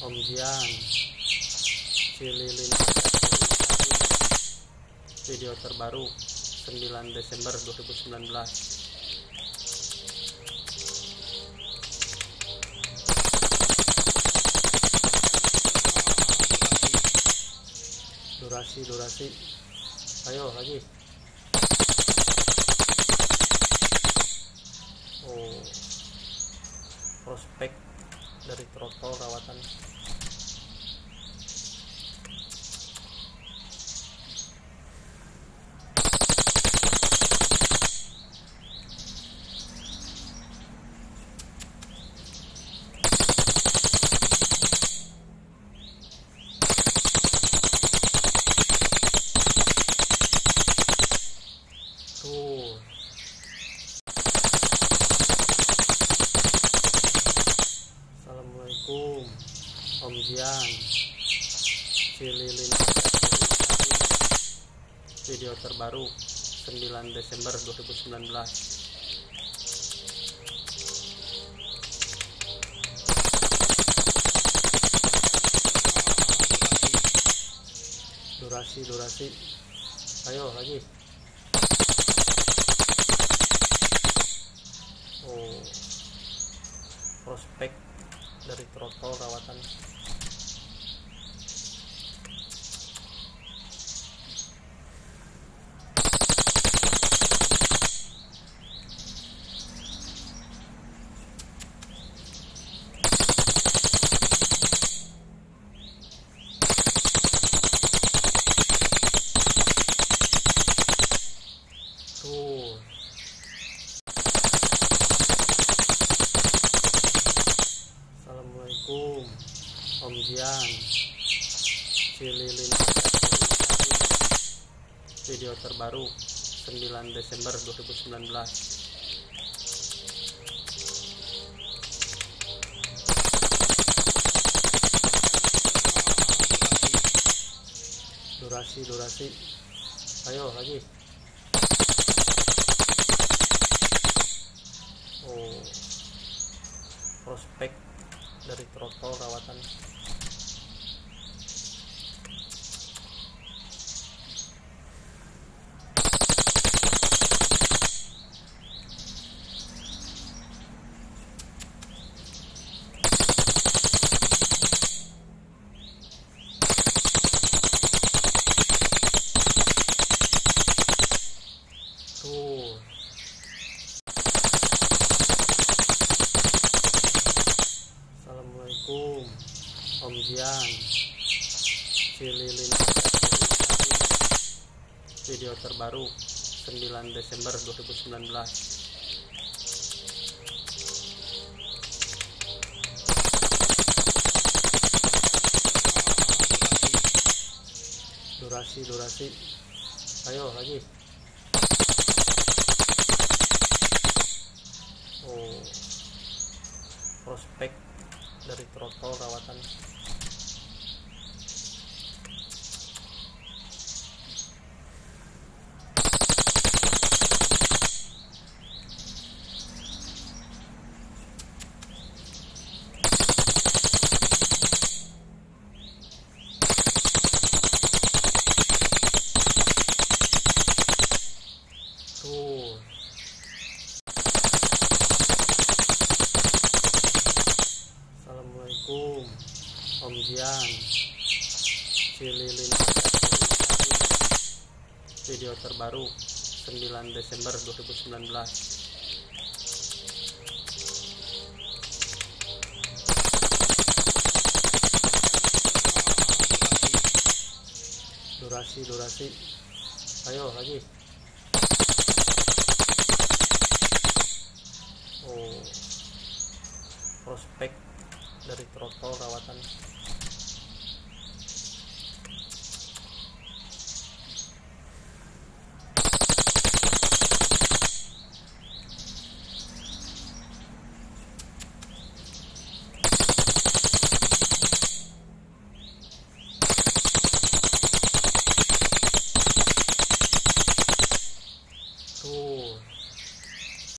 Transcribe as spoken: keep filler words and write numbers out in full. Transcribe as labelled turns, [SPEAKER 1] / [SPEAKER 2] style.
[SPEAKER 1] Om Jian, Cililin, video terbaru sembilan Desember dua ribu sembilan belas. Durasi, durasi, ayo lagi. Oh, prospek dari trotol rawatan. Tuh. Assalamualaikum, Om Jian, Cililin, video terbaru sembilan Desember dua ribu sembilan belas. Durasi, durasi, ayo lagi. Oh, prospek dari trotol rawatan. Tuh. Assalamualaikum, Om Jian, Cililin, video terbaru sembilan Desember dua ribu sembilan belas. Durasi, durasi, ayo lagi. Oh, prospek dari trotol rawatan. Tuh. Assalamualaikum, Om Jian, Cililin, video terbaru sembilan Desember dua ribu sembilan belas. Durasi, durasi, ayo lagi. Oh, prospek dari trotol rawatan. Tuh. Assalamualaikum, Om Jian, Cililin, video terbaru sembilan Desember dua ribu sembilan belas. Durasi, durasi, ayo lagi.